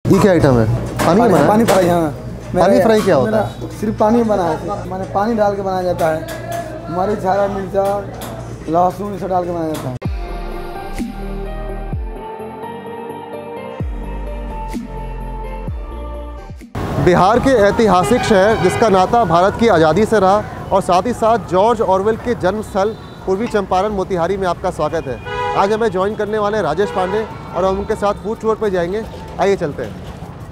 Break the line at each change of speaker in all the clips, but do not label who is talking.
ये क्या आइटम है? पानी में बना?
पानी फ्राई। हाँ,
पानी फ्राई क्या होता है?
सिर्फ पानी में बना है, माने पानी डाल के बनाया जाता है। मरीच, हरा मिर्चा, लहसुन ये सब डाल के बनाया जाता है।
बिहार के ऐतिहासिक शहर जिसका नाता भारत की आज़ादी से रहा और साथ ही साथ जॉर्ज ऑरवेल के जन्मस्थल पूर्वी चंपारण मोतिहारी में आपका स्वागत है। आज हमें ज्वाइन करने वाले हैं राजेश पांडे और हम उनके साथ फूड टूर पर जाएंगे। आइए चलते हैं।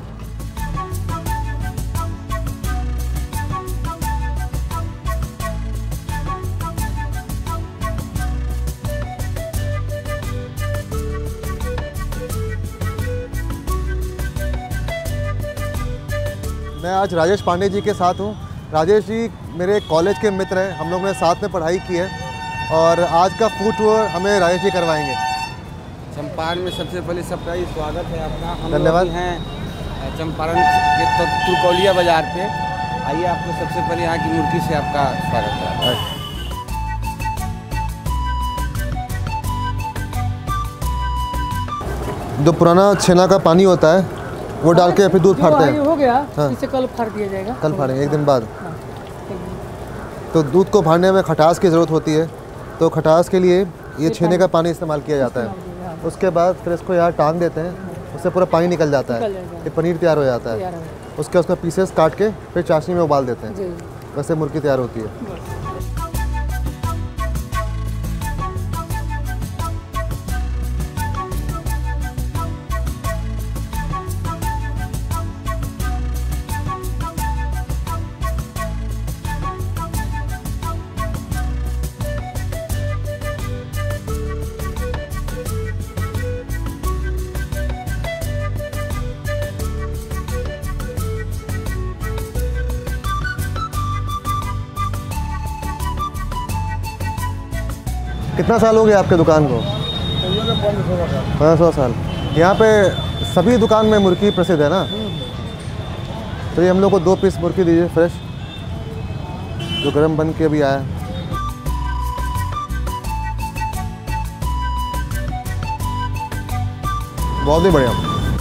मैं आज राजेश पांडे जी के साथ हूँ। राजेश जी मेरे कॉलेज के मित्र हैं, हम लोगों ने साथ में पढ़ाई की है और आज का फूड टूर हमें राजेश जी करवाएंगे।
चंपारण में सबसे पहले सबका ही स्वागत है आपका। हम
धन्यवाद।
लोग हैं चंपारण के तुरकौलिया बाज़ार पे। आइए, आपको सबसे पहले यहाँ की मुर्गी से आपका स्वागत है।
जो पुराना छेना का पानी होता है वो डाल के फिर दूध फाड़ते हैं।
हो गया।
हाँ।
इसे कल फाड़ दिया जाएगा।
कल फाड़ेंगे, एक दिन बाद।
हाँ।
तो दूध को फाड़ने में खटास की ज़रूरत होती है, तो खटास के लिए ये छेने का पानी इस्तेमाल किया जाता है। उसके बाद फिर इसको यहाँ टांग देते हैं, उससे पूरा पानी निकल जाता है, ये पनीर तैयार हो जाता है। उसका पीसेस काट के फिर चाशनी में उबाल देते हैं, वैसे मुर्गी तैयार होती है। कितना साल हो गया आपके दुकान को? 1500 साल। यहाँ पे सभी दुकान में मुर्गी प्रसिद्ध है ना? तो ये हम लोग को 2 पीस मुर्गी दीजिए फ्रेश, जो गर्म बन के अभी आया। बहुत ही बढ़िया।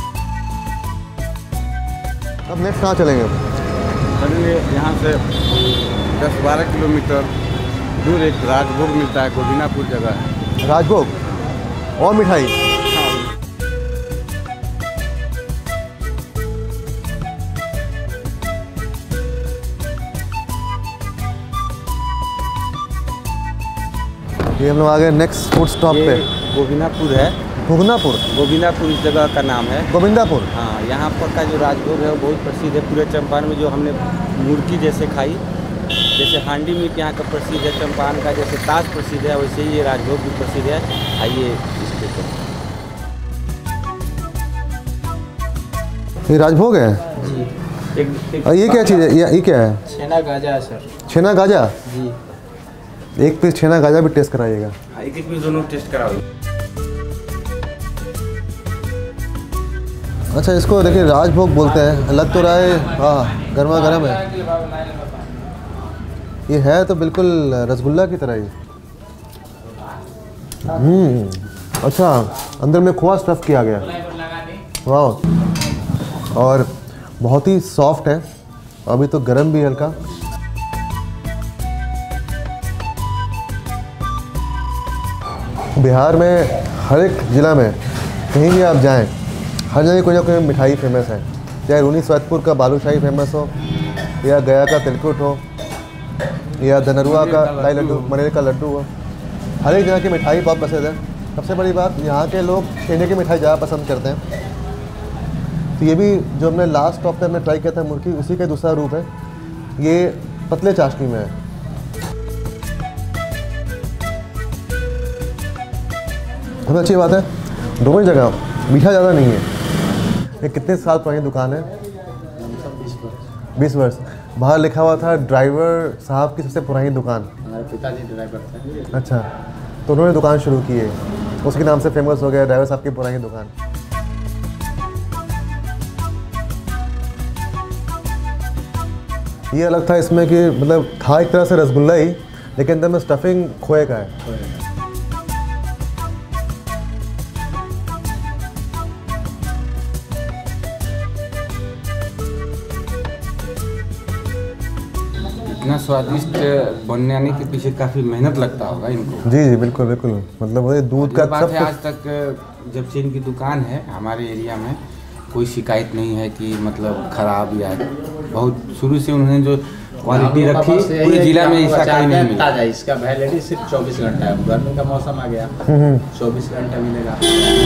अब नेक्स्ट कहाँ चलेंगे?
चलिए, यहाँ से 10-12 किलोमीटर दूर एक राजभोग मिलता है, गोविनापुर जगह है।
राजभोग और मिठाई। ये हम लोग आ गए नेक्स्ट फूड स्टॉप पे।
गोविनापुर है। गोविनापुर इस जगह का नाम है।
गोविंदापुर।
हाँ, यहाँ पर का जो राजभोग है वो बहुत प्रसिद्ध है पूरे चंपारण में। जो हमने मुर्गी जैसे खाई, जैसे हांडी मीट यहाँ का प्रसिद्ध है, चंपारण का जैसे ताज प्रसिद्ध है, वैसे ही ये राजभोग भी प्रसिद्ध है। आइए इसके
ये राजभोग है
जी।
ये क्या चीज़ है? ये क्या है?
छेना गाजा है सर।
छेना गाजा
जी।
एक पीस छेना गाजा भी टेस्ट कराइएगा।
एक पीस दोनों टेस्ट कराओ।
अच्छा, इसको देखिए राजभोग बोलते हैं, लग तो रहा है हाँ गर्मा गर्म है। ये है तो बिल्कुल रसगुल्ला की तरह ही। अच्छा, अंदर में खोआ स्टफ़ किया गया। वाह, और बहुत ही सॉफ्ट है, अभी तो गर्म भी हल्का। बिहार में हर एक ज़िला में कहीं भी आप जाएं, हर जगह कोई ना कोई मिठाई फेमस है। चाहे रूनी सैदपुर का बालूशाही फेमस हो, या गया का तिलकुट हो, या धनरुआ का लाई लड्डू, मनेर का लड्डू हो। हर एक जगह की मिठाई बहुत पसंद है। सबसे बड़ी बात, यहाँ के लोग छेने की मिठाई ज़्यादा पसंद करते हैं। तो ये भी जो हमने लास्ट स्टॉप पे हमने ट्राई किया था मुर्गी, उसी का दूसरा रूप है। ये पतले चाशनी में है। बहुत अच्छी बात है, दोनों ही जगह मीठा ज़्यादा नहीं है। ये कितने साल पुरानी दुकान है? 20 वर्ष। बाहर लिखा हुआ था ड्राइवर साहब की सबसे पुरानी दुकान।
हमारे पिताजी ड्राइवर थे।
अच्छा, तो उन्होंने दुकान शुरू की है, उसके नाम से फेमस हो गया ड्राइवर साहब की पुरानी दुकान। ये अलग था इसमें कि मतलब था एक तरह से रसगुल्ला ही, लेकिन अंदर में स्टफिंग खोए का है।
इतना स्वादिष्ट बनने के पीछे काफ़ी मेहनत लगता होगा इनको।
जी जी बिल्कुल बिल्कुल, मतलब वो दूध का
बात है,
सब
आज तक जब से इनकी दुकान है हमारे एरिया में कोई शिकायत नहीं है कि मतलब ख़राब या बहुत शुरू से उन्होंने जो क्वालिटी रखी पूरे जिला में ऐसा कहीं नहीं मिला।
ताज़ा इसका वैलिडिटी सिर्फ 24 घंटा है। गर्मी का मौसम आ गया, 24 घंटा मिलेगा।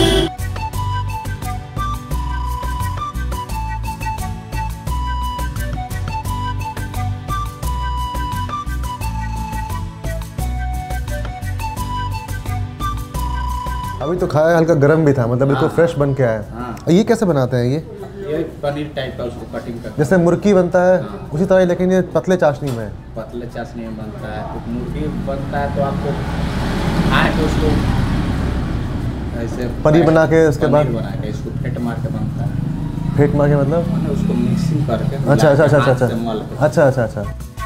अभी तो खाया, हल्का गर्म भी था, मतलब बिल्कुल फ्रेश बन के आया।
हाँ।
ये कैसे बनाते हैं
ये पनीर टाइप का उसको कटिंग करके,
जैसे मुर्गी बनता है उसी तरह, लेकिन ये पतले चाशनी में है।
पतले चाशनी में बनता है। तो मुर्गी बनता है तो आपको आए तो उसको ऐसे
पनीर बना के उसके बाद
पनीर बना के इसको फेंट मार के बनता है।
फेंट मार के मतलब
मैंने उसको मिक्सिंग करके
अच्छा अच्छा अच्छा अच्छा
हाथ से मल के।
अच्छा अच्छा अच्छा।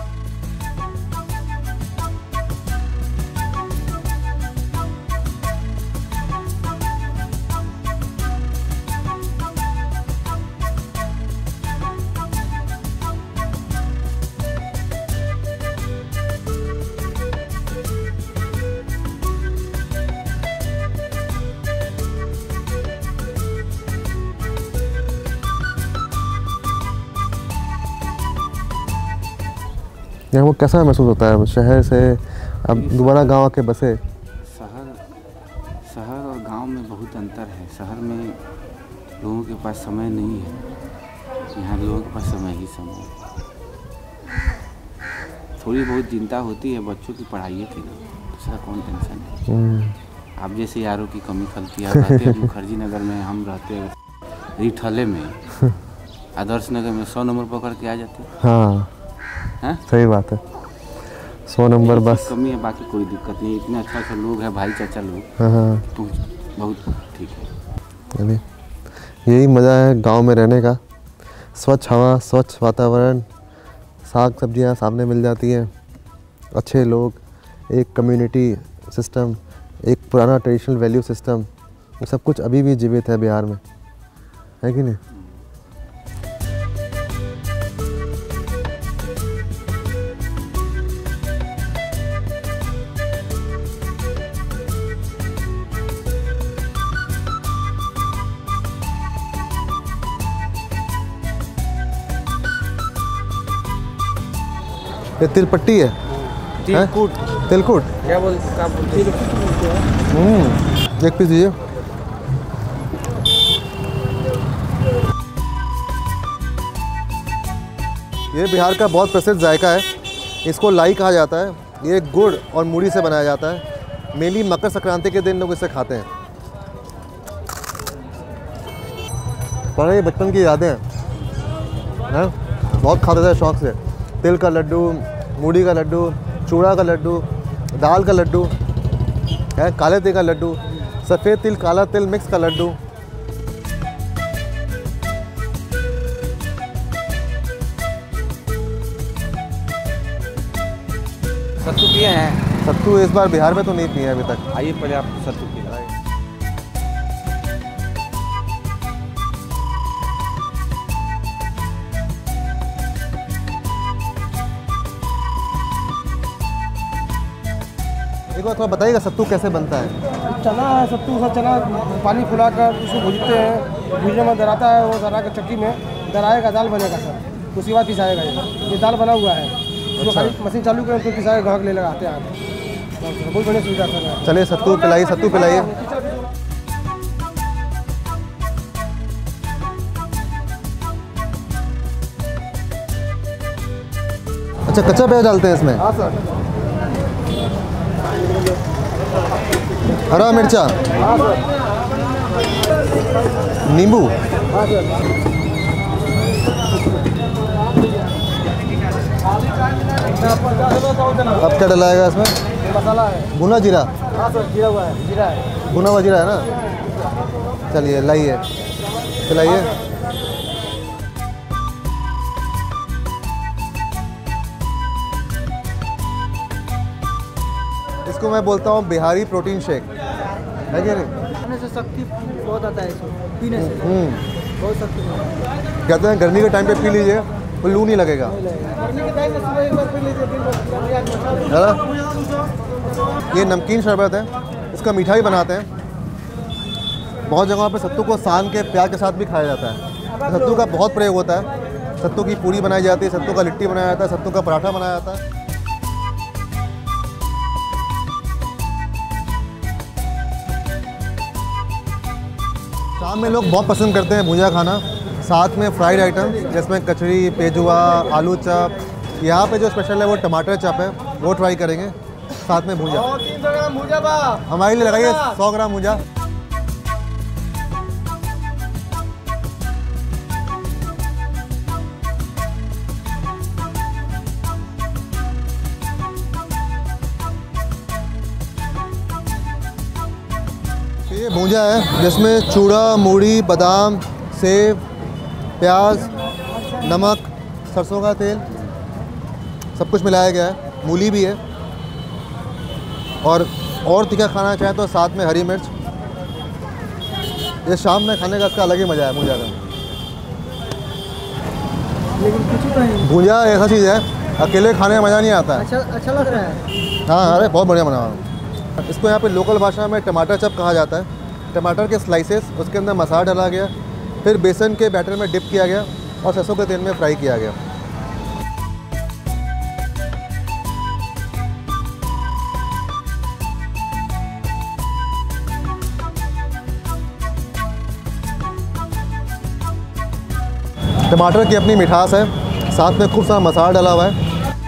यहाँ वो कैसा महसूस होता है शहर से अब दोबारा गांव आके बसे?
शहर और गांव में बहुत अंतर है। शहर में लोगों के पास समय नहीं है, यहाँ लोगों के पास समय ही समय है। थोड़ी बहुत चिंता होती है बच्चों की पढ़ाई के लिए, दूसरा कौन टेंशन है। आप जैसे यारों की कमी खलती आप रहते हैं मुखर्जी नगर में, हम रहते हैं रिठले में, आदर्श नगर में 100 नंबर पकड़ के आ जाते हैं।
हाँ
हैं?
सही बात है, 100 नंबर बस
कमी है, बाकी कोई दिक्कत नहीं। इतने अच्छा अच्छा लोग हैं, भाई चाचा लोग,
हाँ हाँ
तो बहुत ठीक है।
अभी यही मज़ा है गांव में रहने का। स्वच्छ हवा, स्वच्छ वातावरण, साग सब्जियां सामने मिल जाती हैं, अच्छे लोग, एक कम्युनिटी सिस्टम, एक पुराना ट्रेडिशनल वैल्यू सिस्टम, ये सब कुछ अभी भी जीवित है बिहार में, है कि नहीं? ये तिलपट्टी है,
तिलकुट
तिलकुट,
क्या बोलते
एक पीस दीजिए। ये बिहार का बहुत प्रसिद्ध जायका है, इसको लाई कहा जाता है। ये गुड़ और मूढ़ी से बनाया जाता है। मेनली मकर संक्रांति के दिन लोग इसे खाते हैं। पर ये बचपन की यादें हैं, बहुत खाते थे शौक से। तिल का लड्डू, मूढ़ी का लड्डू, चूड़ा का लड्डू, दाल का लड्डू है, काले तिल का लड्डू, सफ़ेद तिल काला तिल मिक्स का लड्डू।
सत्तू पिए हैं?
सत्तू इस बार बिहार में तो नहीं पिए अभी तक।
आइए पहले आप सत्तू पिए।
एक बार थोड़ा बताइएगा सत्तू कैसे बनता है?
चना है, सत्तू सा चना पानी फुला कर उसको भूनते हैं, भूनने में दराता है, वो दरा के चक्की में दराएगा, दाल बनेगा सर। उसके बाद पिसाएगा। ये दाल बना हुआ है, उसको खाली मशीन चालू करें तो पिसाएगा, घर ले लगाते हैं। बहुत बढ़िया सुविधा सर।
चलिए सत्तू पिलाइए, सत्तू पिलाइए। अच्छा, कच्चा प्याज डालते हैं इसमें?
हाँ सर।
हरा मिर्चा,
हाँ सर।
नींबू,
हाँ सर।
अब क्या डलाएगा इसमें?
मसाला है,
भुना जीरा।
हाँ सर, जीरा हुआ है, जीरा है।
भुना हुआ जीरा है ना? चलिए लाइए, खिलाइए। इसको मैं बोलता हूँ बिहारी प्रोटीन शेक, है क्या नहीं?
खाने से शक्ति बहुत आता है, इसको पीने से बहुत शक्ति।
कहते हैं गर्मी के टाइम पे पी लीजिए, कोई लू नहीं लगेगा।
गर्मी के टाइम में सुबह एक बार पी लीजिए, दिन भर
है ना? ये नमकीन शरबत है, इसका मीठा भी बनाते हैं। बहुत जगहों पे सत्तू को सान के प्याज के साथ भी खाया जाता है। सत्तू का बहुत प्रयोग होता है। सत्तू की पूरी बनाई जाती है, सत्तू का लिट्टी बनाया जाता है, सत्तू का पराठा बनाया जाता है। शाम में लोग बहुत पसंद करते हैं भुजिया खाना, साथ में फ्राइड आइटम जिसमें कचड़ी, पेजुआ, आलू चप। यहाँ पे जो स्पेशल है वो टमाटर चप है, वो ट्राई करेंगे, साथ में भुजिया।
300 ग्राम भुजा बा।
हमारे लिए लगाइए 100 ग्राम भुजिया। ये भुजिया है जिसमें चूड़ा, मूढ़ी, बादाम, सेब, प्याज, नमक, सरसों का तेल सब कुछ मिलाया गया है। मूली भी है और तीखा खाना चाहे तो साथ में हरी मिर्च। ये शाम में खाने का इसका अलग ही मज़ा है भुजिया का।
लेकिन कुछ नहीं,
भुजिया ऐसा चीज़ है अकेले खाने में मज़ा नहीं आता है।
अच्छा लग रहा है।
हाँ, अरे बहुत बढ़िया बना हुआ है। इसको यहाँ पे लोकल भाषा में टमाटर चप कहा जाता है। टमाटर के स्लाइसेस, उसके अंदर मसाला डाला गया, फिर बेसन के बैटर में डिप किया गया और सरसों के तेल में फ्राई किया गया। टमाटर की अपनी मिठास है, साथ में खूब सारा मसाला डाला हुआ है।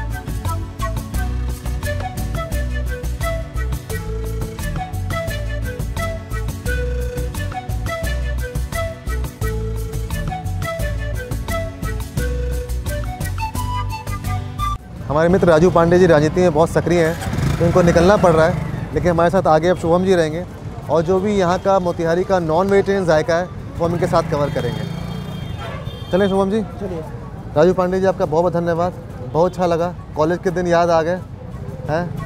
हमारे मित्र राजू पांडे जी राजनीति में बहुत सक्रिय हैं, तो इनको निकलना पड़ रहा है, लेकिन हमारे साथ आगे अब शुभम जी रहेंगे और जो भी यहाँ का मोतिहारी का नॉन वेजिटेरियन जायका है वो हम इनके साथ कवर करेंगे। चलें शुभम जी।
चलिए।
राजू पांडे जी, आपका बहुत बहुत धन्यवाद, बहुत अच्छा लगा। कॉलेज के दिन याद आ गए हैं।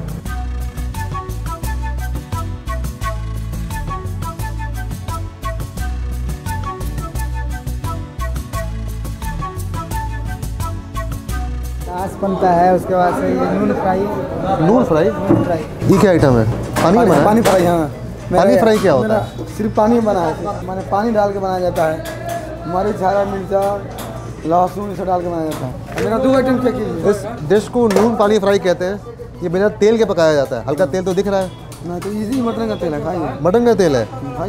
छाछ बनता है, उसके बाद से ये नून फ्राई।
नून फ्राई? ये क्या आइटम है? पानी में?
पानी फ्राई। हाँ,
पानी फ्राई क्या होता है?
सिर्फ पानी में बना है, माने पानी डाल के बनाया जाता है। मरीच, हरा मिर्चा, लहसुन सब डाल के बनाया जाता है। मेरा 2 आइटम क्या कीजिए।
इस डिश को नून पानी फ्राई कहते हैं। ये बिना तेल के पकाया जाता है। हल्का तेल तो दिख रहा है।
ना तो इजी मटन का तेल है, खाइए।
मटन का तेल है?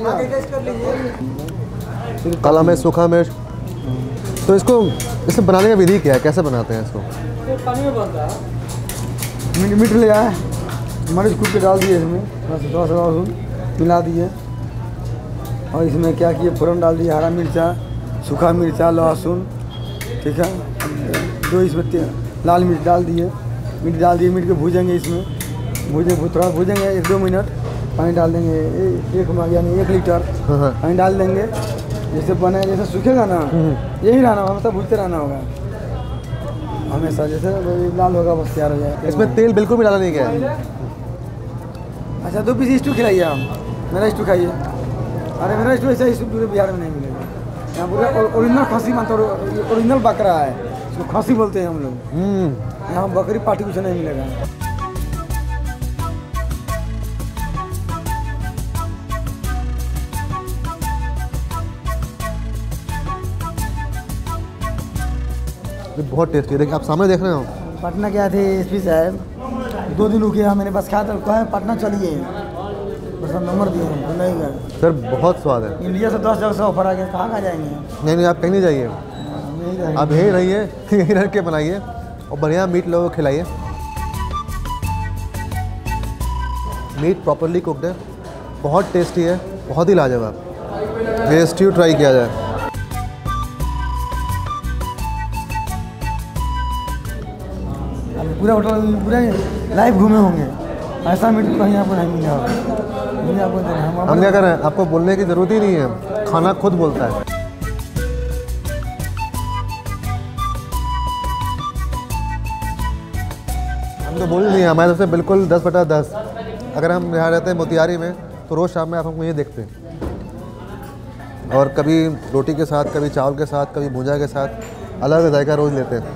काला मिर्च, सूखा मिर्च। तो इसको इसे बनाने का विधि क्या है, कैसे बनाते हैं इसको?
पानी में बनता है। मीट ले आए, मरीच कूट के डाल दिए इसमें, बस थोड़ा सा लहसुन मिला दिए और इसमें क्या किए, फ़ौरन डाल दिए हरा मिर्चा, सूखा मिर्चा, लहसुन, ठीक है। 2 इसमें लाल मिर्च डाल दिए, मीट डाल दिए। मीट को भूजेंगे, इसमें थोड़ा भूजेंगे 1-2 मिनट। पानी डाल देंगे यानी 1 लीटर पानी डाल देंगे। जैसे बने, जैसे सूखेगा ना, यही रहना, हमेशा भूजते रहना होगा हमेशा। जैसे लाल होगा बस तैयार हो जाएगा।
इसमें तेल बिल्कुल भी डाला नहीं गया है।
अच्छा, 2 पीस स्टू खिलाइए आप, मेरा स्टू खाइए। अरे मेरा स्टू ऐसा स्टू पूरे बिहार में नहीं मिलेगा। यहाँ पूरे ओरिजिनल खसी मानते, ओरिजिनल बकरा है, इसको खसी बोलते हैं हम लोग। यहाँ बकरी पार्टी कुछ नहीं मिलेगा।
ये बहुत टेस्टी है। देखिए, आप सामने देख रहे हो।
पटना गया थे एसपी साहब, 2 दिन रुके हैं, मैंने बस खाया था, कहा पटना चलिए, बस हम नंबर दिए तो नहीं गए।
सर बहुत स्वाद है।
इंडिया से 10 जगह से ऑफर आ गया, कहाँ जाएंगे?
नहीं, आप कहीं नहीं जाइए, आप यहीं रहिए, यहीं रह के बनाइए और बढ़िया मीट लोगों को खिलाइए। मीट प्रॉपरली कुकड है, बहुत टेस्टी है, बहुत ही लाजवाब। ये स्ट्यू ट्राई किया जाए।
पूरा होटल पूरा लाइव घूमे होंगे, ऐसा मीट कहीं आपको नहीं मिला होगा।
हम क्या करें, आपको बोलने की ज़रूरत ही नहीं है, खाना खुद बोलता है। हम तो बोल नहीं, हमारे तरफ से बिल्कुल 10/10। अगर हम यहाँ रहते हैं मोतिहारी में तो रोज़ शाम में आप हमको ये देखते हैं, और कभी रोटी के साथ, कभी चावल के साथ, कभी भुजा के साथ। अलग जायका रोज़ लेते हैं।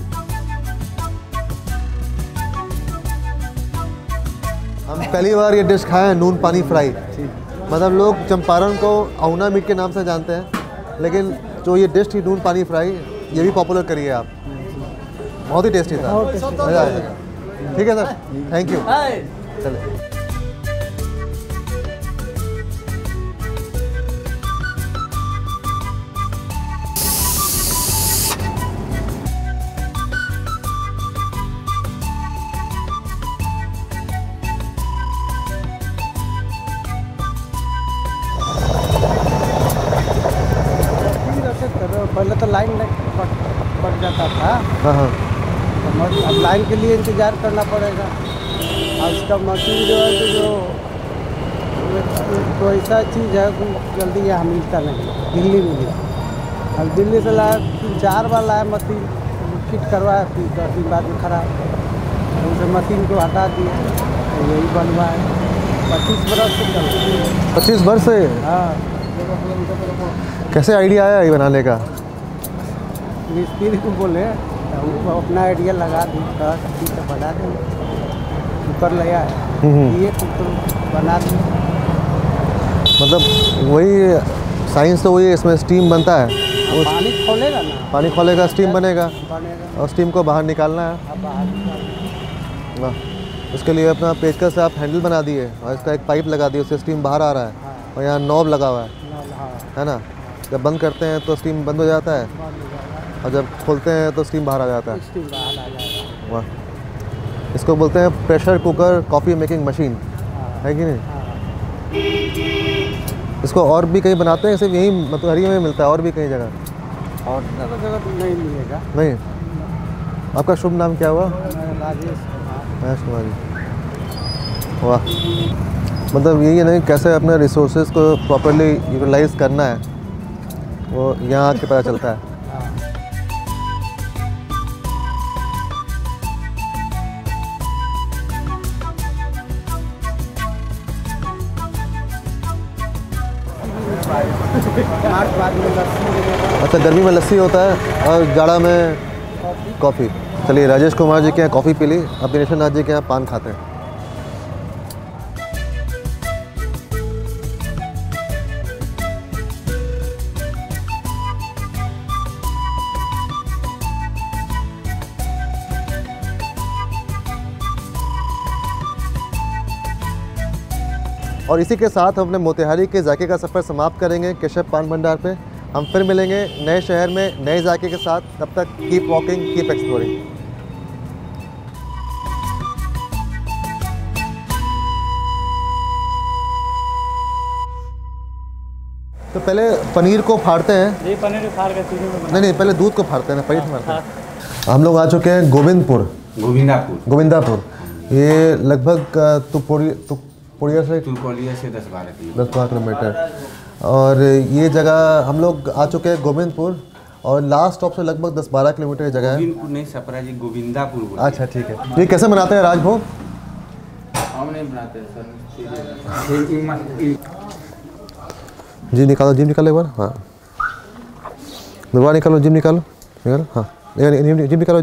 हम पहली बार ये डिश खाए हैं, नून पानी फ्राई। मतलब लोग चंपारण को अहुना मीट के नाम से जानते हैं, लेकिन जो ये डिश थी नून पानी फ्राई, ये भी पॉपुलर करी है आप। बहुत ही टेस्टी था, मज़ा आया। ठीक है सर, थैंक यू। चलिए।
पहले तो लाइन पड़ जाता था,
हाँ हाँ,
अब लाइन के लिए इंतज़ार करना पड़ेगा। और उसका मशीन जो है तो ऐसा चीज़ है कि जल्दी यहाँ मिलता नहीं, दिल्ली में भी। अब दिल्ली से लाया 3-4 बार लाया मशीन, फिट करवाया, फिर 10 दिन बाद में खराब, उसे मशीन को हटा दिया, यही बनवा है। 25 बरस से चल रही है।
25 वर्ष से?
हाँ।
कैसे आइडिया आया ये बनाने का?
मिस्त्री को बोले, वो अपना आइडिया लगा दी, कहा ठीक है बना दें, कुकर ले आए, ये कुकर बना दी।
मतलब वही साइंस तो वही है, इसमें स्टीम बनता है,
पानी खोलेगा ना,
पानी खोलेगा स्टीम बनेगा,
बनेगा
और स्टीम को बाहर निकालना है।
अब बाहर निकाल।
वाह। उसके लिए अपना पेचकस से आप हैंडल बना दिए और इसका एक पाइप लगा दिए, उससे स्टीम बाहर आ रहा है।
हाँ।
और यहाँ नॉब लगा हुआ
हाँ,
है ना? जब बंद करते हैं तो स्टीम बंद हो जाता है,
बंद हो जाएगा,
और जब खोलते हैं तो स्टीम बाहर आ जाता है।
स्टीम बाहर आ जाएगा।
वाह। इसको बोलते हैं pressure cooker coffee making machine,
हाँ,
है कि नहीं?
हाँ।
इसको और भी कहीं बनाते हैं, सिर्फ यहीं मतुहरी में मिलता है, और भी कई जगह?
और जगह तो नहीं मिलेगा।
नहीं। आपका शुभ नाम क्या हुआ?
राजेश
महेश कुमार जी। वाह। मतलब यही है ना, कैसे अपने रिसोर्सेज को प्रॉपर्ली यूटिलाइज करना है, वो यहाँ आके पता चलता है। अच्छा, गर्मी में लस्सी होता है और जाड़ा में कॉफ़ी। चलिए, राजेश कुमार जी के यहाँ कॉफ़ी पी ली, अब दिनेश नाथ जी के यहाँ पान खाते हैं। और इसी के साथ हम अपने मोतिहारी के जायके का सफ़र समाप्त करेंगे केशव पान भंडार पे। हम फिर मिलेंगे नए शहर में नए जायके के साथ। तब तक कीप वॉकिंग, कीप एक्सप्लोरिंग। तो पहले पनीर को फाड़ते हैं।
ये पनीर फाड़ के चीनी में
नहीं नहीं, पहले दूध को फाड़ते हैं ना, पनीर फाड़ते हैं। हम लोग आ चुके हैं गोविंदापुर। ये लगभग तुपुड़िया से 10-12 किलोमीटर। और ये जगह हम लोग आ चुके हैं गोविंदपुर, और लास्ट स्टॉप से लगभग 10-12 किलोमीटर जगह है।
गोविंदपुर नहीं, सपरा जी, गोविंदापुर।
अच्छा ठीक है। ये कैसे बनाते हैं राजभोग?
हम नहीं बनाते सर।
जी निकालो, जिम निकालो एक बार। हाँ, दोबारा निकालो, जिम निकालो। हाँ, जिम निकालो।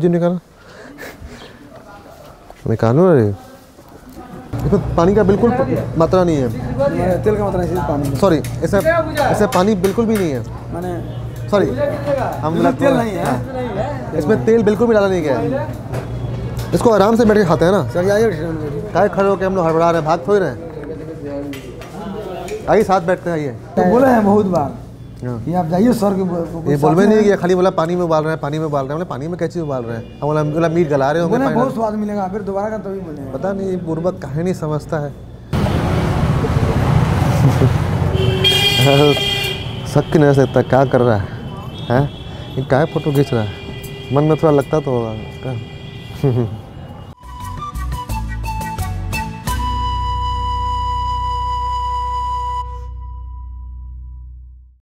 निकालो। अरे इसमें पानी का बिल्कुल मात्रा नहीं है,
तेल का मात्रा नहीं, पानी
सॉरी, इसमें पानी बिल्कुल भी नहीं है,
मैंने
सॉरी, हम
तेल नहीं है,
इसमें तेल बिल्कुल भी डाला नहीं गया है। इसको आराम से बैठ के खाते हैं ना। काय खड़े होकर हम लोग हड़बड़ा रहे हैं, भाग थोड़ी रहे हैं। आइए साथ बैठते हैं। आइए।
तो बोले हैं बहुत बार
हाँ।
ये आप जाइए सर के
ये बोल में नहीं किया, खाली बोला पानी में उबाल रहे हैं, पानी में उबाल रहे हैं। पानी में कैसे उबाल रहे हैं? हम बोला मीट गला रहे होंगे,
बहुत स्वाद मिलेगा, फिर दोबारा का तभी बोले।
पता नहीं बुर्बक काहे नहीं समझता है। शक नहीं सकता क्या कर रहा है, ये क्या फोटो खींच रहा है? मन में थोड़ा लगता तो होगा।